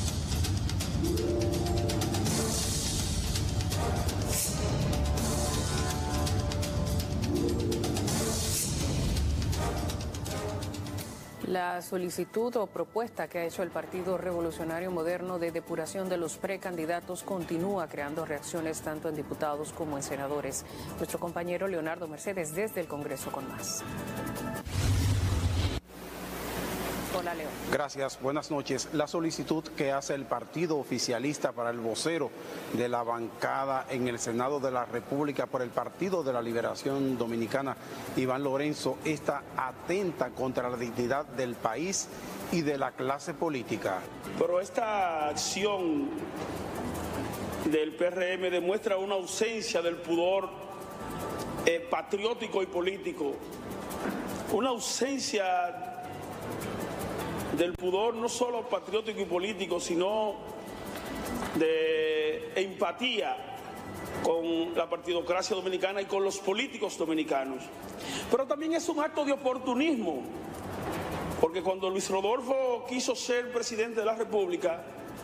La solicitud o propuesta que ha hecho el Partido Revolucionario Moderno de depuración de los precandidatos continúa creando reacciones tanto en diputados como en senadores. Nuestro compañero Leonardo Mercedes desde el Congreso con más. Hola, Leo. Gracias, buenas noches. La solicitud que hace el partido oficialista para el vocero de la bancada en el Senado de la República por el Partido de la Liberación Dominicana, Iván Lorenzo, está atenta contra la dignidad del país y de la clase política. Pero esta acción del P R M demuestra una ausencia del pudor eh, patriótico y político, una ausencia del pudor no solo patriótico y político, sino de empatía con la partidocracia dominicana y con los políticos dominicanos. Pero también es un acto de oportunismo, porque cuando Luis Rodolfo quiso ser presidente de la República,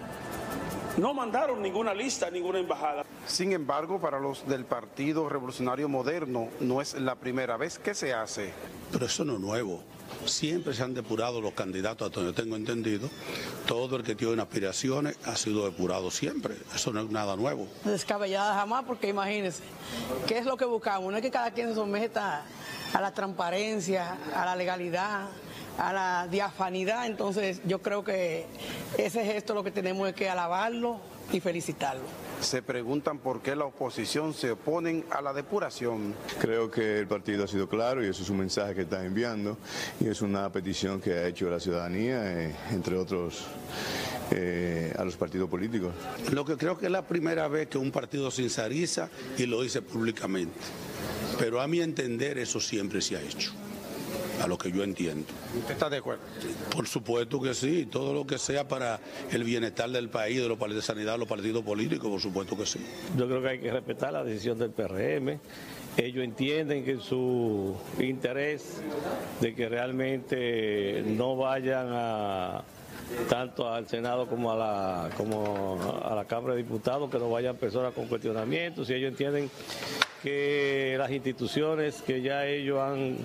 no mandaron ninguna lista, ninguna embajada. Sin embargo, para los del Partido Revolucionario Moderno no es la primera vez que se hace. Pero eso no es nuevo. Siempre se han depurado los candidatos, hasta donde yo tengo entendido. Todo el que tiene aspiraciones ha sido depurado siempre. Eso no es nada nuevo. Descabellada jamás, porque imagínense, ¿qué es lo que buscamos? No es que cada quien se someta a la transparencia, a la legalidad, a la diafanidad. Entonces yo creo que ese gesto lo que tenemos es que alabarlo y felicitarlo. Se preguntan por qué la oposición se oponen a la depuración. Creo que el partido ha sido claro y eso es un mensaje que está enviando y es una petición que ha hecho la ciudadanía, eh, entre otros, eh, a los partidos políticos. Lo que creo que es la primera vez que un partido se sinceriza y lo dice públicamente, pero a mi entender eso siempre se ha hecho. A lo que yo entiendo. ¿Usted está de acuerdo? Por supuesto que sí, todo lo que sea para el bienestar del país, de los partidos de sanidad, de los partidos políticos, por supuesto que sí. Yo creo que hay que respetar la decisión del P R M. Ellos entienden que su interés de que realmente no vayan a tanto al Senado como a la como a la Cámara de Diputados, que no vayan personas con cuestionamientos, y ellos entienden que las instituciones que ya ellos han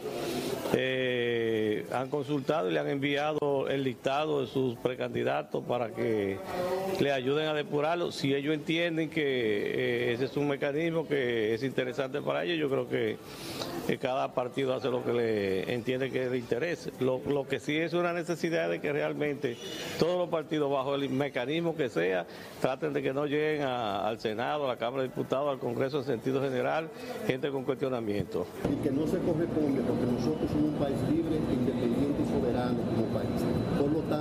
eh, han consultado y le han enviado el listado de sus precandidatos para que le ayuden a depurarlo. Si ellos entienden que eh, ese es un mecanismo que es interesante para ellos, yo creo que, que cada partido hace lo que le entiende que es de interés. Lo, lo que sí es una necesidad de que realmente todos los partidos, bajo el mecanismo que sea, traten de que no lleguen a, al Senado, a la Cámara de Diputados, al Congreso en sentido general, gente con cuestionamiento. Y que no se corresponde porque nosotros somos un país libre, independiente y soberano como país. Por lo tanto, como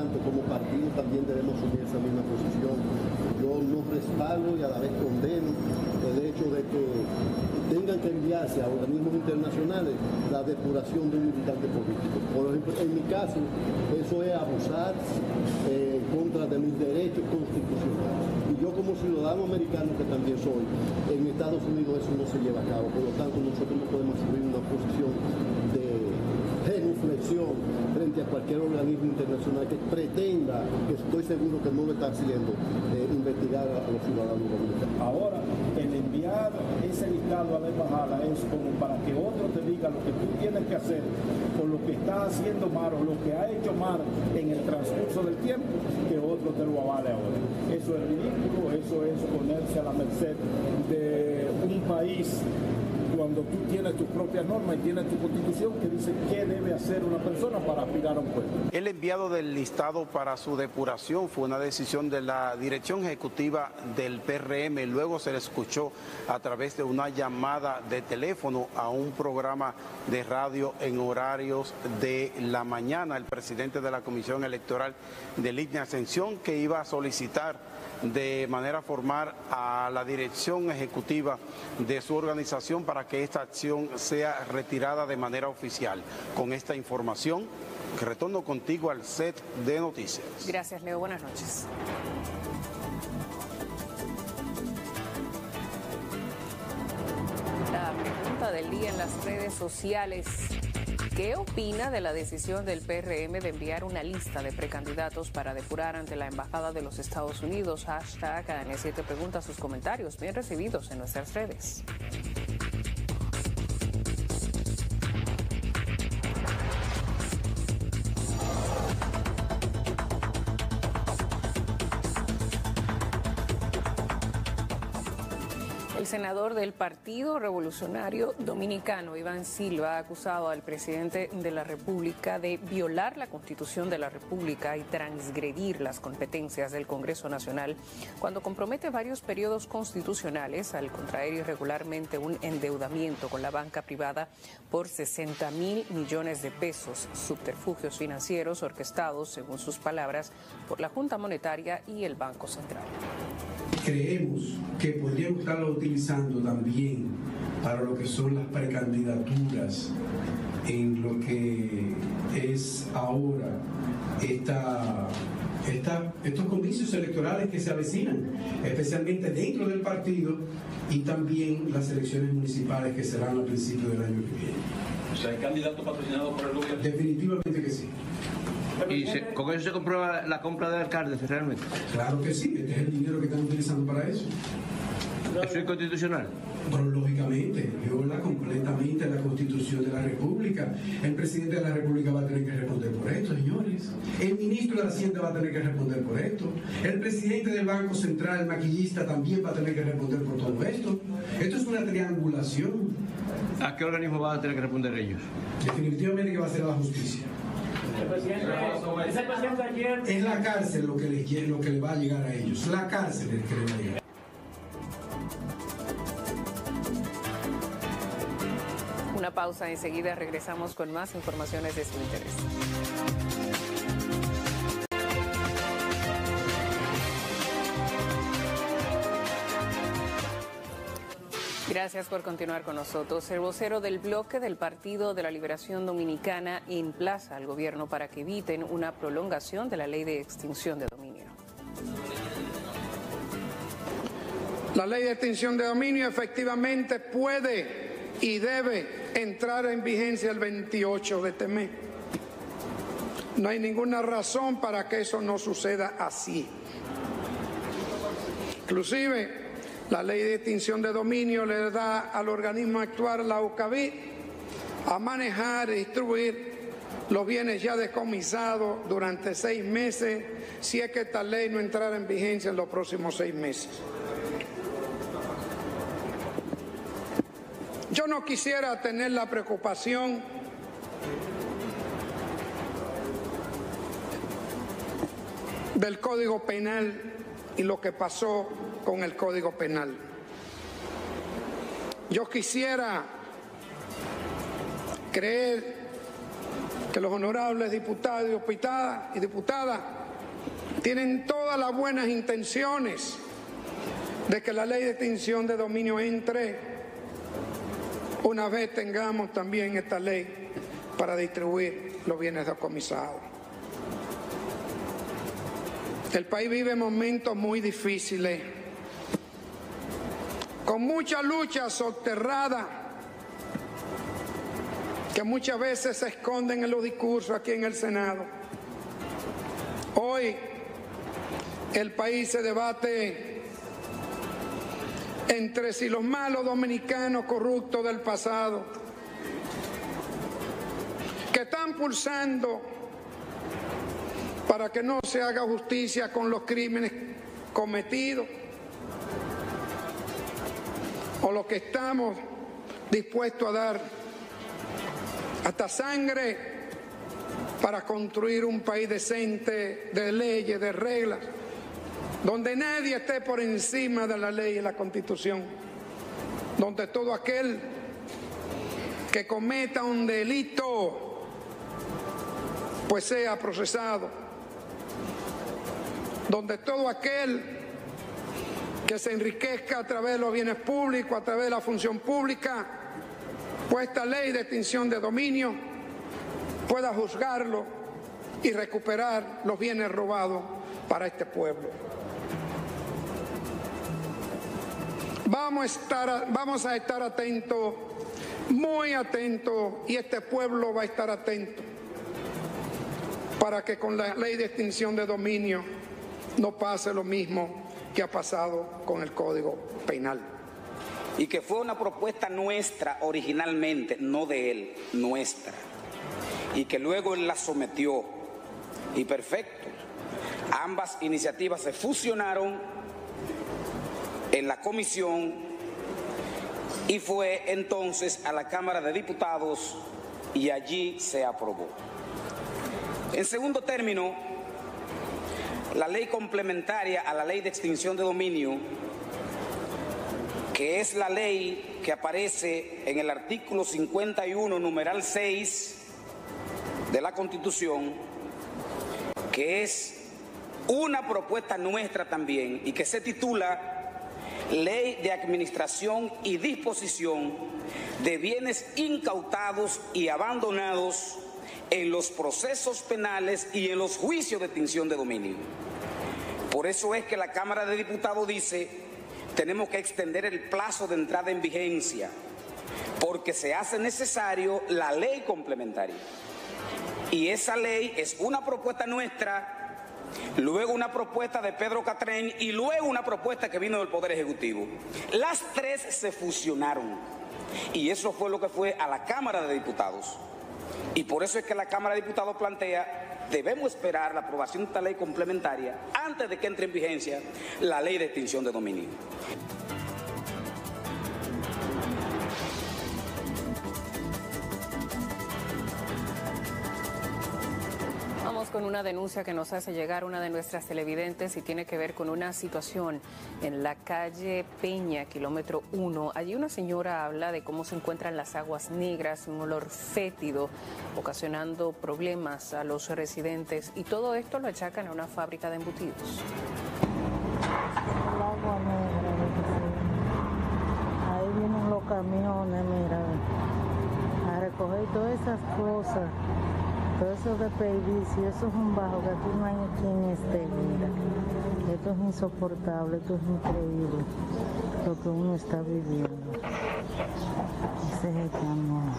partido también debemos asumir esa misma posición. Yo no respaldo y a la vez condeno el hecho de que tengan que enviarse a organismos internacionales la depuración de un militante político. Por ejemplo, en mi caso, eso es abusar eh, en contra de mis derechos constitucionales. Y yo como ciudadano americano que también soy, en Estados Unidos eso no se lleva a cabo. Por lo tanto, nosotros no podemos asumir una posición de genuflexión frente a cualquier organismo internacional que pretenda, que estoy seguro que no lo está haciendo, eh, investigar a, a los ciudadanos dominicanos. Ahora, el enviar ese listado a la embajada es como para que otro te diga lo que tú tienes que hacer o lo que está haciendo mal o lo que ha hecho mal en el transcurso del tiempo, que otro te lo avale ahora. Eso es ridículo, eso es ponerse a la merced de un país cuando tú tienes tus propias normas y tienes tu constitución que dice qué debe hacer una persona para aspirar a un puesto. El enviado del listado para su depuración fue una decisión de la dirección ejecutiva del P R M. Luego se le escuchó a través de una llamada de teléfono a un programa de radio en horarios de la mañana. El presidente de la Comisión Electoral de Línea Ascensión, que iba a solicitar de manera formal a la dirección ejecutiva de su organización para que esta acción sea retirada de manera oficial. Con esta información, retorno contigo al set de noticias. Gracias, Leo. Buenas noches. La pregunta del día en las redes sociales: ¿qué opina de la decisión del P R M de enviar una lista de precandidatos para depurar ante la Embajada de los Estados Unidos? Hashtag A N siete Pregunta. Sus comentarios bien recibidos en nuestras redes. El senador del Partido Revolucionario Dominicano, Iván Silva, ha acusado al presidente de la República de violar la Constitución de la República y transgredir las competencias del Congreso Nacional cuando compromete varios periodos constitucionales al contraer irregularmente un endeudamiento con la banca privada por sesenta mil millones de pesos, subterfugios financieros orquestados, según sus palabras, por la Junta Monetaria y el Banco Central. Creemos que podríamos estarlo utilizando también para lo que son las precandidaturas en lo que es ahora esta, esta, estos comicios electorales que se avecinan, especialmente dentro del partido, y también las elecciones municipales que serán a principios del año que viene. O sea, ¿hay candidatos patrocinados por el gobierno? Definitivamente que sí. ¿Y se, con eso se comprueba la compra de alcaldes realmente? Claro que sí, este es el dinero que están utilizando para eso. ¿Eso es constitucional? Pero lógicamente, viola completamente la Constitución de la República. El presidente de la República va a tener que responder por esto, señores. El ministro de la Hacienda va a tener que responder por esto. El presidente del Banco Central, el maquillista, también va a tener que responder por todo esto. Esto es una triangulación. ¿A qué organismo van a tener que responder ellos? Definitivamente que va a ser a la justicia. Es la cárcel lo que, le, lo que le va a llegar a ellos. La cárcel es que le va a llegar. Una pausa, enseguida regresamos con más informaciones de su interés. Gracias por continuar con nosotros. El vocero del bloque del Partido de la Liberación Dominicana emplaza al gobierno para que eviten una prolongación de la ley de extinción de dominio. La ley de extinción de dominio efectivamente puede y debe entrar en vigencia el veintiocho de este mes. No hay ninguna razón para que eso no suceda así. Inclusive, la ley de extinción de dominio le da al organismo actuar, la UCABI, a manejar e distribuir los bienes ya decomisados durante seis meses, si es que esta ley no entrara en vigencia en los próximos seis meses. Yo no quisiera tener la preocupación del Código Penal y lo que pasó con el Código Penal. Yo quisiera creer que los honorables diputados y diputadas tienen todas las buenas intenciones de que la ley de extinción de dominio entre una vez tengamos también esta ley para distribuir los bienes decomisados. El país vive momentos muy difíciles, con mucha lucha soterrada, que muchas veces se esconden en los discursos aquí en el Senado. Hoy el país se debate entre si los malos dominicanos corruptos del pasado, que están pulsando para que no se haga justicia con los crímenes cometidos, o los que estamos dispuestos a dar hasta sangre para construir un país decente, de leyes, de reglas, donde nadie esté por encima de la ley y la Constitución, donde todo aquel que cometa un delito pues sea procesado, donde todo aquel que se enriquezca a través de los bienes públicos, a través de la función pública, pues esta ley de extinción de dominio pueda juzgarlo y recuperar los bienes robados para este pueblo. Vamos a estar, vamos a estar atentos, muy atentos, y este pueblo va a estar atento para que con la ley de extinción de dominio no pase lo mismo que ha pasado con el Código Penal. Y que fue una propuesta nuestra originalmente, no de él, nuestra. Y que luego él la sometió. Y perfecto. Ambas iniciativas se fusionaron en la comisión y fue entonces a la Cámara de Diputados y allí se aprobó. En segundo término, la ley complementaria a la ley de extinción de dominio, que es la ley que aparece en el artículo cincuenta y uno, numeral seis de la Constitución, que es una propuesta nuestra también y que se titula Ley de Administración y Disposición de Bienes Incautados y Abandonados en los procesos penales y en los juicios de extinción de dominio. Por eso es que la Cámara de Diputados dice, tenemos que extender el plazo de entrada en vigencia, porque se hace necesario la ley complementaria. Y esa ley es una propuesta nuestra, luego una propuesta de Pedro Catrén y luego una propuesta que vino del Poder Ejecutivo. Las tres se fusionaron y eso fue lo que fue a la Cámara de Diputados. Y por eso es que la Cámara de Diputados plantea, debemos esperar la aprobación de esta ley complementaria antes de que entre en vigencia la ley de extinción de dominio. Vamos con una denuncia que nos hace llegar una de nuestras televidentes y tiene que ver con una situación en la calle Peña, kilómetro uno. Allí una señora habla de cómo se encuentran las aguas negras, un olor fétido, ocasionando problemas a los residentes, y todo esto lo achacan a una fábrica de embutidos. El agua negra, ahí vienen los camiones, mira, a recoger todas esas cosas. Todo eso de desperdicio, eso es un bajo que aquí no hay quien esté, mira. Esto es insoportable, esto es increíble, lo que uno está viviendo. Ese es el camión.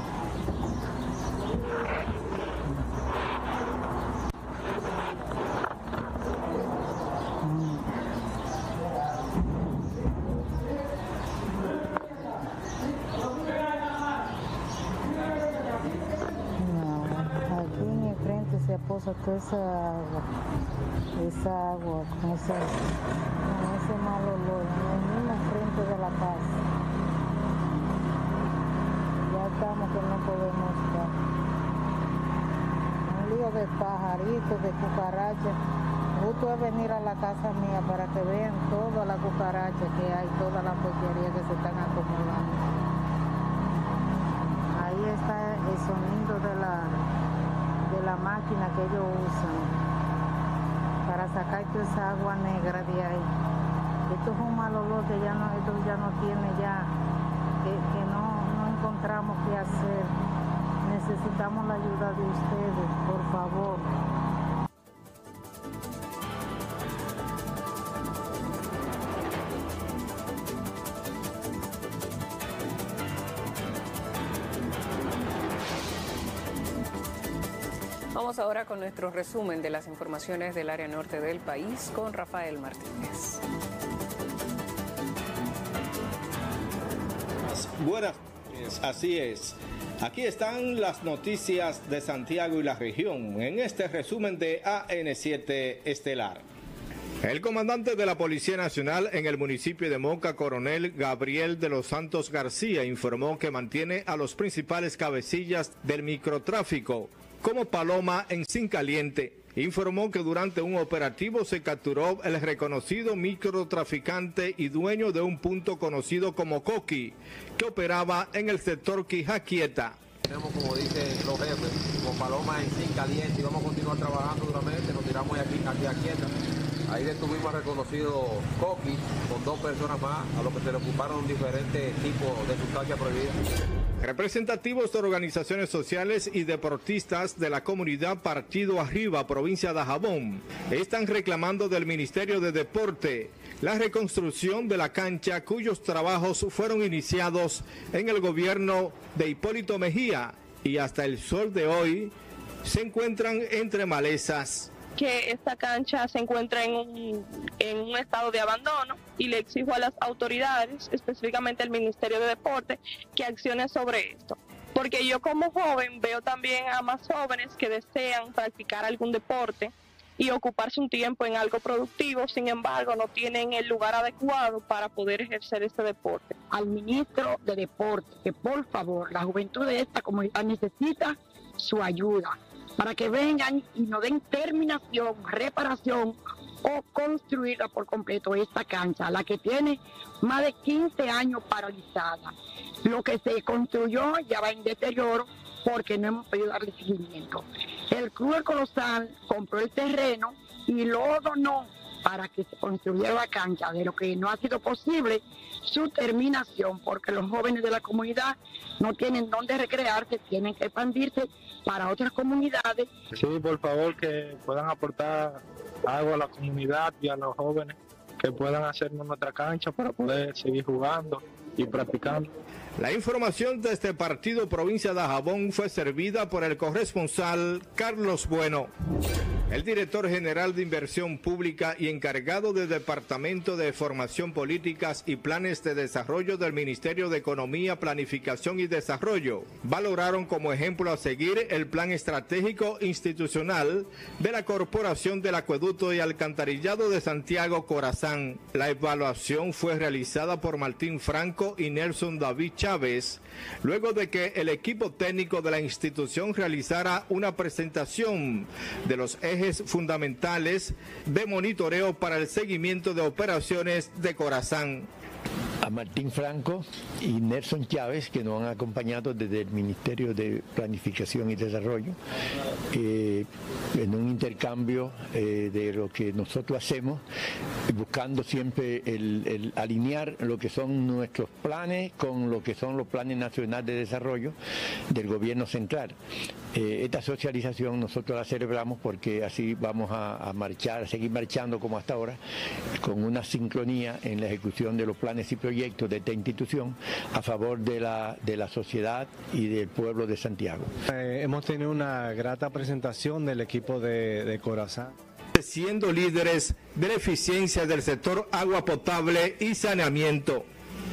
Se posa toda esa agua, esa agua con, esa, con ese mal olor, en el mismo frente de la casa. Ya estamos que no podemos estar. Un lío de pajaritos, de cucarachas. Justo es venir a la casa mía para que vean todas las cucarachas que hay, todas las porquerías que se están acumulando. Ahí está el sonido de la... de la máquina que ellos usan para sacar toda esa agua negra de ahí. Esto es un mal olor que ya no, esto ya no tiene ya, que, que no, no encontramos qué hacer. Necesitamos la ayuda de ustedes, por favor. Vamos ahora con nuestro resumen de las informaciones del área norte del país con Rafael Martínez. Buenas, así es. Aquí están las noticias de Santiago y la región en este resumen de A N siete Estelar. El comandante de la Policía Nacional en el municipio de Moca, coronel Gabriel de los Santos García, informó que mantiene a los principales cabecillas del microtráfico, como Paloma en Cincaliente. Informó que durante un operativo se capturó el reconocido microtraficante y dueño de un punto conocido como Coqui, que operaba en el sector Quijaquieta. Tenemos, como dicen los jefes, con Paloma en Cincaliente y vamos a continuar trabajando duramente, nos tiramos aquí, aquí a Quieta. Ahí detuvimos al reconocido Coqui con dos personas más, a los que se le ocuparon diferentes tipos de sustancias prohibidas. Representativos de organizaciones sociales y deportistas de la comunidad Partido Arriba, provincia de Dajabón, están reclamando del Ministerio de Deporte la reconstrucción de la cancha cuyos trabajos fueron iniciados en el gobierno de Hipólito Mejía y hasta el sol de hoy se encuentran entre malezas. Que esta cancha se encuentra en un, en un estado de abandono y le exijo a las autoridades, específicamente al Ministerio de Deporte, que accione sobre esto. Porque yo como joven veo también a más jóvenes que desean practicar algún deporte y ocuparse un tiempo en algo productivo, sin embargo no tienen el lugar adecuado para poder ejercer este deporte. Al ministro de Deporte, que por favor, la juventud de esta comunidad necesita su ayuda, para que vengan y nos den terminación, reparación o construirla por completo esta cancha, la que tiene más de quince años paralizada. Lo que se construyó ya va en deterioro porque no hemos podido darle seguimiento. El Club El Colosal compró el terreno y lo donó para que se construyera la cancha, de lo que no ha sido posible su terminación, porque los jóvenes de la comunidad no tienen dónde recrearse, tienen que expandirse para otras comunidades. Sí, por favor, que puedan aportar algo a la comunidad y a los jóvenes, que puedan hacernos nuestra cancha para poder seguir jugando y practicando. La información de este partido provincia de Dajabón fue servida por el corresponsal Carlos Bueno. El director general de Inversión Pública y encargado del Departamento de Formación Políticas y Planes de Desarrollo del Ministerio de Economía, Planificación y Desarrollo valoraron como ejemplo a seguir el plan estratégico institucional de la Corporación del Acueducto y Alcantarillado de Santiago Corazán. La evaluación fue realizada por Martín Franco y Nelson David Chávez, luego de que el equipo técnico de la institución realizara una presentación de los ejes fundamentales de monitoreo para el seguimiento de operaciones de Corazán. A Martín Franco y Nelson Chávez, que nos han acompañado desde el Ministerio de Planificación y Desarrollo, eh, en un intercambio eh, de lo que nosotros hacemos, buscando siempre el, el alinear lo que son nuestros planes con lo que son los planes nacionales de desarrollo del gobierno central. Eh, esta socialización nosotros la celebramos porque así vamos a, a marchar, a seguir marchando como hasta ahora, con una sincronía en la ejecución de los planes y proyectos de esta institución a favor de la, de la sociedad y del pueblo de Santiago. Eh, hemos tenido una grata presentación del equipo de, de Corazán. Siendo líderes de la eficiencia del sector agua potable y saneamiento.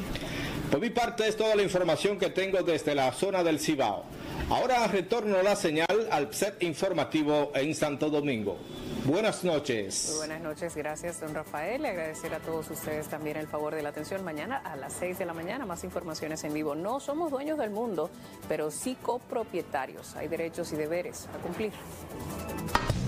Por mi parte es toda la información que tengo desde la zona del Cibao. Ahora retorno la señal al set informativo en Santo Domingo. Buenas noches. Muy buenas noches, gracias don Rafael. Le agradecer a todos ustedes también el favor de la atención. Mañana a las seis de la mañana, más informaciones en vivo. No somos dueños del mundo, pero sí copropietarios. Hay derechos y deberes a cumplir.